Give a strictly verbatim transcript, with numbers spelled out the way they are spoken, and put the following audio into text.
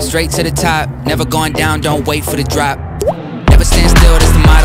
straight to the top. Never going down, don't wait for the drop. Never stand still, that's the motto.